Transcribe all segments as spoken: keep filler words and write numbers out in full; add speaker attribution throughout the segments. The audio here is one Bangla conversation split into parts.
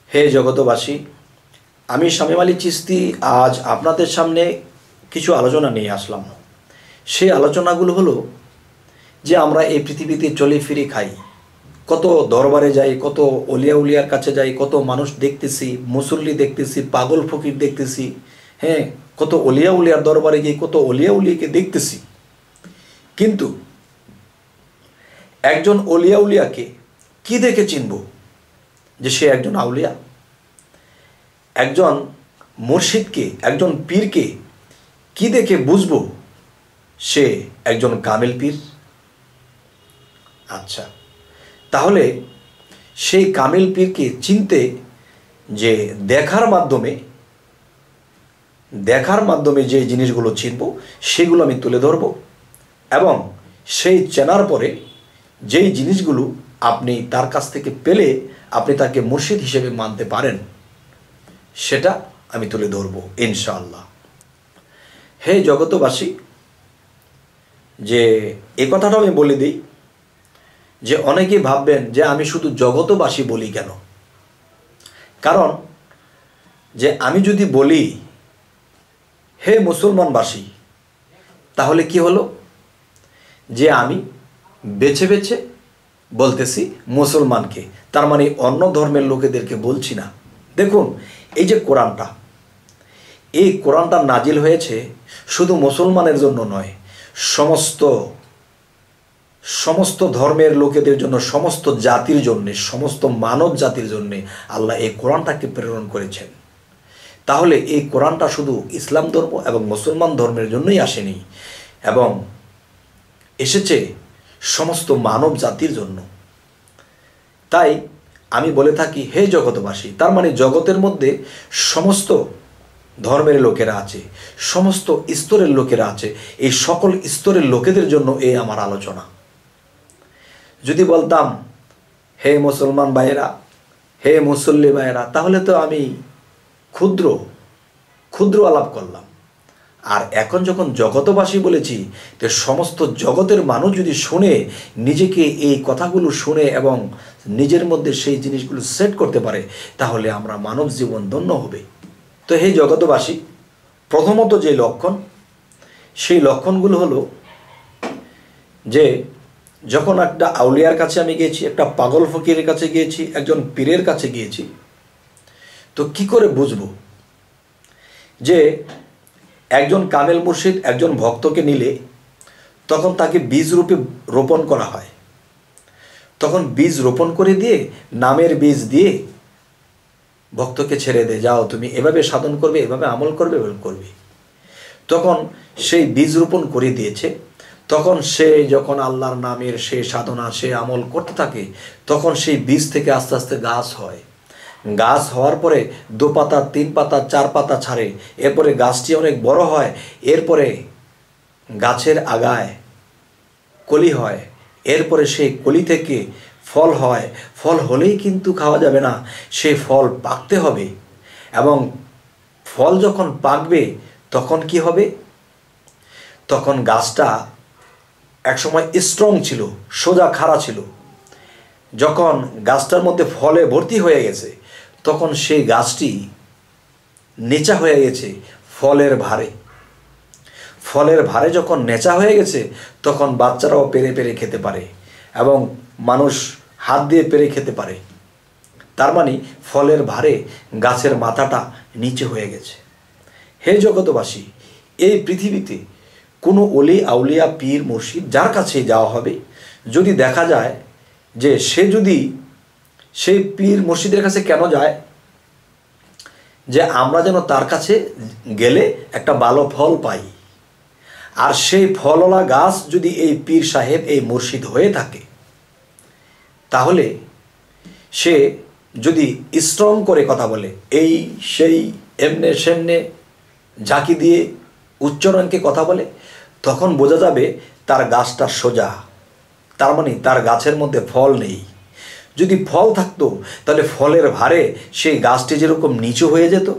Speaker 1: হে জগতবাসী, আমি শামীম আলী চিশতি আজ আপনাদের সামনে কিছু আলোচনা নিয়ে আসলাম। সেই আলোচনাগুলো হলো যে আমরা এই পৃথিবীতে চলে ফিরে খাই, কত দরবারে যাই, কত অলিয়া উলিয়ার কাছে যাই, কত মানুষ দেখতেছি, মুসল্লি দেখতেছি, পাগল ফকির দেখতেছি, হ্যাঁ, কত অলিয়া উলিয়ার দরবারে গিয়ে কত অলিয়া উলিয়াকে দেখতেছি। কিন্তু একজন অলিয়া উলিয়াকে কি দেখে চিনব যে সে একজন আউলিয়া? একজন মুর্শিদকে, একজন পীরকে কি দেখে বুঝবো সে একজন কামেল পীর? আচ্ছা, তাহলে সেই কামেল পীরকে চিনতে যে দেখার মাধ্যমে দেখার মাধ্যমে যে জিনিসগুলো চিনব সেগুলো আমি তুলে ধরব, এবং সেই চেনার পরে যেই জিনিসগুলো আপনি তার কাছ থেকে পেলে আপনি তাকে মুর্শিদ হিসেবে মানতে পারেন সেটা আমি তুলে ধরব ইনশাআল্লাহ। হে জগতবাসী, যে এ কথাটা আমি বলে দিই যে অনেকেই ভাববেন যে আমি শুধু জগতবাসী বলি কেন। কারণ যে আমি যদি বলি হে মুসলমানবাসী, তাহলে কি হলো যে আমি বেছে বেছে বলতেছি মুসলমানকে, তার মানে অন্য ধর্মের লোকেদেরকে বলছি না। দেখুন, এই যে কোরআনটা, এই কোরআনটা নাজিল হয়েছে শুধু মুসলমানের জন্য নয়, সমস্ত সমস্ত ধর্মের লোকেদের জন্য, সমস্ত জাতির জন্যে, সমস্ত মানব জাতির জন্যে আল্লাহ এই কোরআনটাকে প্রেরণ করেছেন। তাহলে এই কোরআনটা শুধু ইসলাম ধর্ম এবং মুসলমান ধর্মের জন্যই আসেনি, এবং এসেছে সমস্ত মানব জাতির জন্য। তাই আমি বলে থাকি হে জগতবাসী, তার মানে জগতের মধ্যে সমস্ত ধর্মের লোকেরা আছে, সমস্ত স্তরের লোকেরা আছে, এই সকল স্তরের লোকেদের জন্য এই আমার আলোচনা। যদি বলতাম হে মুসলমান ভাইয়েরা, হে মুসল্লি ভাইয়েরা, তাহলে তো আমি ক্ষুদ্র ক্ষুদ্র আলাপ করলাম। আর এখন যখন জগতবাসী বলেছি, তো সমস্ত জগতের মানুষ যদি শুনে, নিজেকে এই কথাগুলো শুনে এবং নিজের মধ্যে সেই জিনিসগুলো সেট করতে পারে, তাহলে আমরা মানব জীবন ধন্য হবে। তো হে জগতবাসী, প্রথমত যে লক্ষণ, সেই লক্ষণগুলো হলো যে যখন একটা আউলিয়ার কাছে আমি গিয়েছি, একটা পাগল ফকিরের কাছে গিয়েছি, একজন পীরের কাছে গিয়েছি, তো কি করে বুঝবো যে একজন কামেল মুর্শিদ একজন ভক্তকে নিলে তখন তাকে বীজ রূপে রোপণ করা হয়। তখন বীজ রোপণ করে দিয়ে, নামের বীজ দিয়ে ভক্তকে ছেড়ে দে, যাও তুমি এভাবে সাধন করবে, এভাবে আমল করবে, এভাবে করবে। তখন সেই বীজ রোপণ করে দিয়েছে, তখন সে যখন আল্লাহর নামের সে সাধনা, সে আমল করতে থাকে, তখন সেই বীজ থেকে আস্তে আস্তে গাছ হয়। গাছ হওয়ার পরে দু পাতা, তিন পাতা, চার পাতা ছাড়ে, এরপরে গাছটি অনেক বড় হয়, এরপরে গাছের আগায় কলি হয়, এরপরে সেই কলি থেকে ফল হয়। ফল হলেই কিন্তু খাওয়া যাবে না, সেই ফল পাকতে হবে, এবং ফল যখন পাকবে তখন কি হবে? তখন গাছটা একসময় স্ট্রং ছিল, সোজা খাড়া ছিল। যখন গাছটার মধ্যে ফলে ভর্তি হয়ে গেছে, তখন সেই গাছটি নেচা হয়ে গেছে ফলের ভারে। ফলের ভারে যখন নেচা হয়ে গেছে, তখন বাচ্চারাও পেরে পেরে খেতে পারে এবং মানুষ হাত দিয়ে পেরে খেতে পারে। তার মানে ফলের ভারে গাছের মাথাটা নিচে হয়ে গেছে। হে জগতবাসী, এই পৃথিবীতে কোনো অলি আউলিয়া পীর মুর্শিদ যার কাছে যাওয়া হবে, যদি দেখা যায় যে সে যদি সেই পীর মুর্শিদের কাছে কেন যায়, যে আমরা যেন তার কাছে গেলে একটা ভালো ফল পাই। আর সেই ফলওয়ালা গাছ যদি এই পীর সাহেব, এই মুর্শিদ হয়ে থাকে, তাহলে সে যদি স্ট্রং করে কথা বলে, এই সেই এমনে সেমনে ঝাঁকি দিয়ে উচ্চারণকে কথা বলে, তখন বোঝা যাবে তার গাছটা সোজা, তার মানে তার গাছের মধ্যে ফল নেই। যদি ফল থাকতো তাহলে ফলের ভারে সেই গাছটি যেরকম নিচু হয়ে যেত।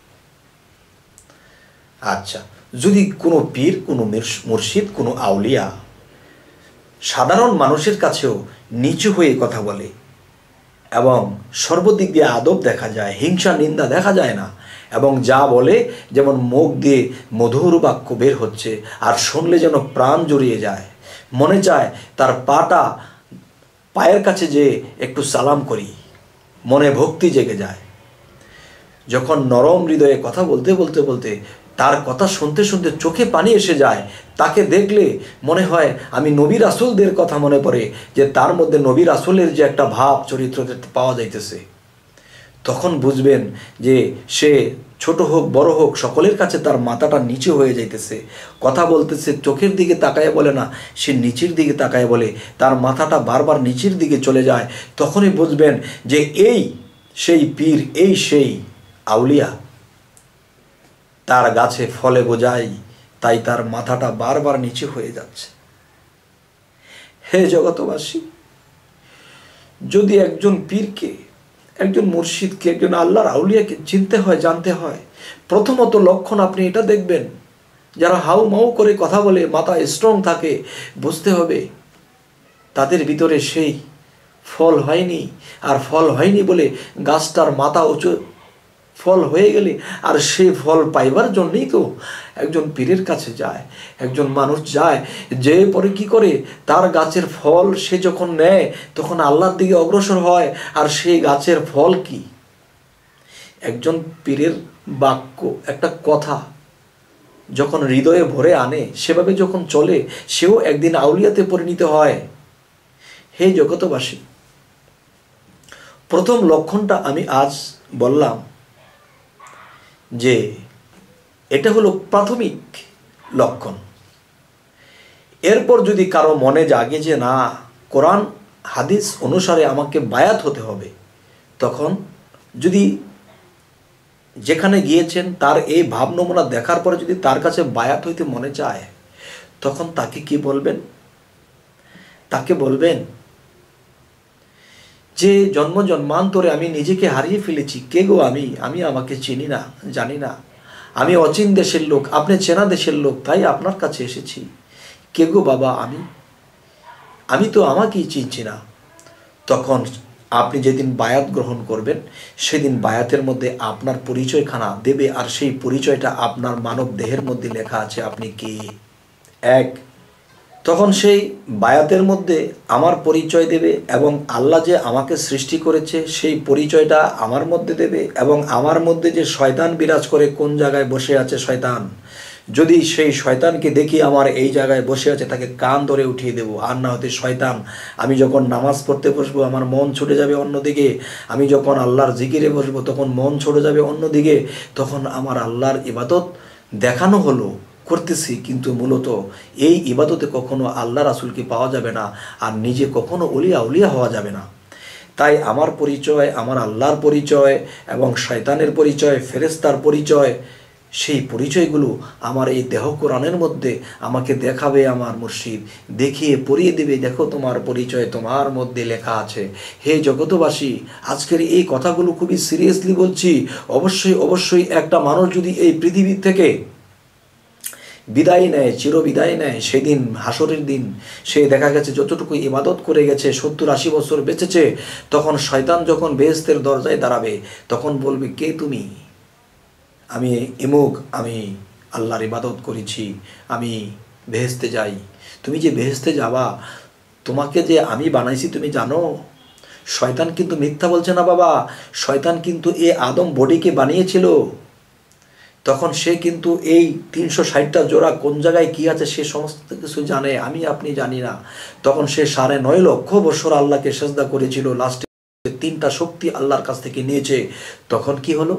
Speaker 1: আচ্ছা, যদি কোনো পীর, কোনো মুর্শিদ, কোনো আউলিয়া সাধারণ মানুষের কাছেও নিচু হয়ে কথা বলে, এবং সর্বদিক দিয়ে আদব দেখা যায়, হিংসা নিন্দা দেখা যায় না। এবং যা বলে যেমন মুখ দিয়ে মধুর বাক্য বের হচ্ছে, আর শুনলে যেন প্রাণ জড়িয়ে যায়, মনে চায় তার পাটা পায়ের কাছে যে একটু সালাম করি, মনে ভক্তি জেগে যায়। যখন নরম হৃদয়ে কথা বলতে বলতে বলতে তার কথা শুনতে শুনতে চোখে পানি এসে যায়, তাকে দেখলে মনে হয় আমি নবী রাসূলদের কথা মনে পড়ে, যে তার মধ্যে নবী রাসূলের যে একটা ভাব চরিত্র পাওয়া যাইতেছে, তখন বুঝবেন যে সে ছোট হোক বড় হোক সকলের কাছে তার মাথাটা নিচু হয়ে যাইতেছে। কথা বলতেছে চোখের দিকে তাকায় বলে না, সে নিচের দিকে তাকায় বলে, তার মাথাটা বারবার নিচের দিকে চলে যায়। তখনই বুঝবেন যে এই সেই পীর, এই সেই আউলিয়া, তার গাছে ফলে বোঝাই, তাই তার মাথাটা বারবার নিচু হয়ে যাচ্ছে। হে জগতবাসী, যদি একজন পীরকে, একজন মুর্শিদকে, একজন আল্লাহর আউলিয়াকে চিনতে হয়, জানতে হয়, প্রথমত লক্ষণ আপনি এটা দেখবেন, যারা হাউ মাউ করে কথা বলে, মাথা স্ট্রং থাকে, বুঝতে হবে তাদের ভিতরে সেই ফল হয়নি। আর ফল হয়নি বলে গাছটার মাথা উঁচু, ফল হয়ে গেলে আর সেই ফল পাইবার জন্যই তো একজন পীরের কাছে যায়, একজন মানুষ যায়, যে পরে কি করে তার গাছের ফল সে যখন নেয় তখন আল্লাহর দিকে অগ্রসর হয়। আর সেই গাছের ফল কি? একজন পীরের বাক্য, একটা কথা যখন হৃদয়ে ভরে আনে, সেভাবে যখন চলে, সেও একদিন আউলিয়াতে পরিণত হয়। হে জগতবাসী, প্রথম লক্ষণটা আমি আজ বললাম যে এটা হলো প্রাথমিক লক্ষণ। এরপর যদি কারো মনে জাগে যে না, কোরআন হাদিস অনুসারে আমাকে বায়াত হতে হবে, তখন যদি যেখানে গিয়েছেন তার এই ভাব নমুনা দেখার পরে যদি তার কাছে বায়াত হইতে মনে চায়, তখন তাকে কি বলবেন? তাকে বলবেন যে জন্ম জন্মান্তরে আমি নিজেকে হারিয়ে ফেলেছি, কে গো আমি? আমি আমাকে চিনি না, জানি না, আমি অচিন দেশের লোক, আপনি চেনা দেশের লোক, তাই আপনার কাছে এসেছি। কে গো বাবা আমি? আমি তো আমাকেই চিনছি না। তখন আপনি যেদিন বায়াত গ্রহণ করবেন, সেদিন বায়াতের মধ্যে আপনার পরিচয়খানা দেবে, আর সেই পরিচয়টা আপনার মানব দেহের মধ্যে লেখা আছে আপনি কে। এক, তখন সেই বায়াতের মধ্যে আমার পরিচয় দেবে, এবং আল্লাহ যে আমাকে সৃষ্টি করেছে সেই পরিচয়টা আমার মধ্যে দেবে, এবং আমার মধ্যে যে শয়তান বিরাজ করে, কোন জায়গায় বসে আছে শয়তান, যদি সেই শয়তানকে দেখি আমার এই জায়গায় বসে আছে, তাকে কান ধরে উঠিয়ে দেবো। আর না হতে শয়তান, আমি যখন নামাজ পড়তে বসবো আমার মন ছুটে যাবে অন্যদিকে, আমি যখন আল্লাহর জিকিরে বসবো তখন মন ছুটে যাবে অন্যদিকে, তখন আমার আল্লাহর ইবাদত দেখানো হলো করতেছি, কিন্তু মূলত এই ইবাদতে কখনো আল্লাহ রাসূলকে পাওয়া যাবে না, আর নিজে কখনো ওলিয়া উলিয়া হওয়া যাবে না। তাই আমার পরিচয়, আমার আল্লাহর পরিচয় এবং শয়তানের পরিচয়, ফেরেশতার পরিচয়, সেই পরিচয়গুলো আমার এই দেহ কোরআনের মধ্যে আমাকে দেখাবে আমার মুর্শিদ, দেখিয়ে পড়িয়ে দেবে, দেখো তোমার পরিচয় তোমার মধ্যে লেখা আছে। হে জগতবাসী, আজকের এই কথাগুলো খুবই সিরিয়াসলি বলছি। অবশ্যই অবশ্যই একটা মানুষ যদি এই পৃথিবী থেকে বিদায় নেয়, চিরবিদায় নেয়, সেদিন হাসরের দিন সে দেখা গেছে যতটুকু ইবাদত করে গেছে, সত্তর আশি বছর বেঁচেছে, তখন শয়তান যখন বেহেশতের দরজায় দাঁড়াবে, তখন বলবে কে তুমি? আমি ইমুক, আমি আল্লাহর ইবাদত করেছি, আমি বেহেশতে যাই। তুমি যে বেহেশতে যাবা, তোমাকে যে আমি বানাইছি তুমি জানো? শয়তান কিন্তু মিথ্যা বলছে না বাবা, শয়তান কিন্তু এ আদম বডিকে বানিয়েছিল। তখন সে কিন্তু এই তিনশো ষাটটা জোড়া কোন জায়গায় কি আছে সে সমস্ত কিছু জানে, আমি আপনি জানি না। তখন সে সাড়ে নয় লক্ষ বছর আল্লাহকে সেজদা করেছিল, লাস্টে তিনটা শক্তি আল্লাহর কাছ থেকে নিয়েছে। তখন কি হলো?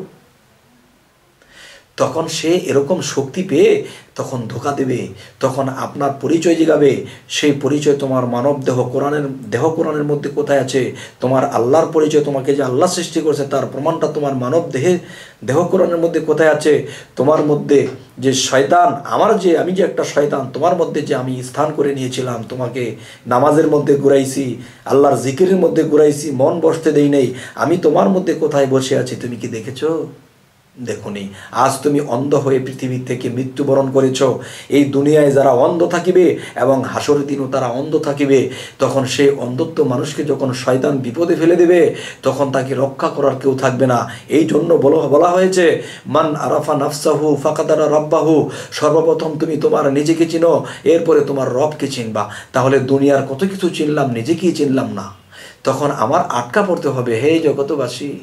Speaker 1: তখন সে এরকম শক্তি পেয়ে তখন ধোঁকা দেবে, তখন আপনার পরিচয় জিগাবে। সেই পরিচয় তোমার মানব দেহ কোরআনের দেহ কোরআনের মধ্যে কোথায় আছে? তোমার আল্লাহর পরিচয়, তোমাকে যে আল্লাহ সৃষ্টি করেছে তার প্রমাণটা তোমার মানব দেহে দেহ কোরআনের মধ্যে কোথায় আছে? তোমার মধ্যে যে শয়তান, আমার যে আমি যে একটা শয়তান, তোমার মধ্যে যে আমি স্থান করে নিয়েছিলাম, তোমাকে নামাজের মধ্যে ঘুরাইছি, আল্লাহর জিকিরের মধ্যে ঘুরাইছি, মন বসতে দেই নেই, আমি তোমার মধ্যে কোথায় বসে আছি তুমি কি দেখেছো? দেখুনি, আজ তুমি অন্ধ হয়ে পৃথিবী থেকে মৃত্যুবরণ করেছ। এই দুনিয়ায় যারা অন্ধ থাকিবে এবং হাসরের দিনও তারা অন্ধ থাকিবে, তখন সেই অন্ধত্ব মানুষকে যখন শয়তান বিপদে ফেলে দেবে, তখন তাকে রক্ষা করার কেউ থাকবে না। এই জন্য বলা হয়েছে, মান আরাফা নাফসাহু ফাকাদারা রব্বাহু, সর্বপ্রথম তুমি তোমার নিজেকে চিনো, এরপরে তোমার রবকে চিনবা। তাহলে দুনিয়ার কত কিছু চিনলাম, নিজেকেই চিনলাম না, তখন আমার আটকা পড়তে হবে। হে জগতবাসী,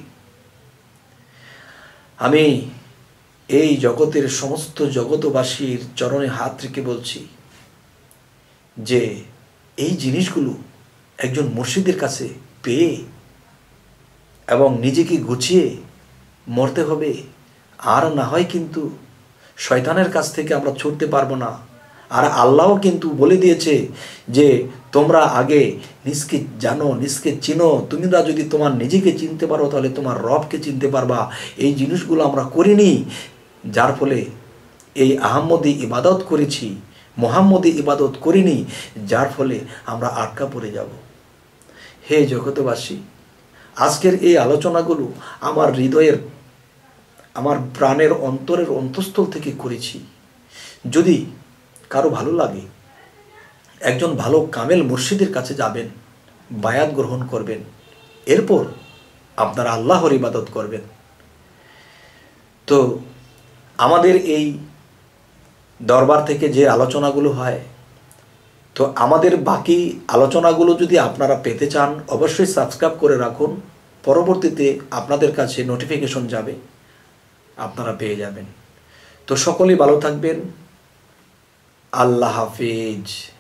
Speaker 1: আমি এই জগতের সমস্ত জগতবাসীর চরণে হাত রেখে বলছি যে এই জিনিসগুলো একজন মুর্শিদের কাছে পেয়ে এবং নিজেকে গুছিয়ে মরতে হবে। আর না হয় কিন্তু শয়তানের কাছ থেকে আমরা ছুটতে পারবো না। আর আল্লাহও কিন্তু বলে দিয়েছে যে তোমরা আগে নিজকে জানো, নিজকে চিনো। তোমরা যদি তোমার নিজেকে চিনতে পারো তাহলে তোমার রবকে চিনতে পারবা। এই জিনিসগুলো আমরা করিনি, যার ফলে এই আহম্মদী ইবাদত করেছি, মোহাম্মদী ইবাদত করিনি, যার ফলে আমরা আটকা পড়ে যাব। হে জগতবাসী, আজকের এই আলোচনাগুলো আমার হৃদয়ের, আমার প্রাণের অন্তরের অন্তঃস্থল থেকে করেছি। যদি কারো ভালো লাগে, একজন ভালো কামেল মুর্শিদের কাছে যাবেন, বায়াত গ্রহণ করবেন, এরপর আপনারা আল্লাহর ইবাদত করবেন। তো আমাদের এই দরবার থেকে যে আলোচনাগুলো হয়, তো আমাদের বাকি আলোচনাগুলো যদি আপনারা পেতে চান, অবশ্যই সাবস্ক্রাইব করে রাখুন। পরবর্তীতে আপনাদের কাছে নোটিফিকেশন যাবে, আপনারা পেয়ে যাবেন। তো সকলেই ভালো থাকবেন। আল্লাহ হাফিজ।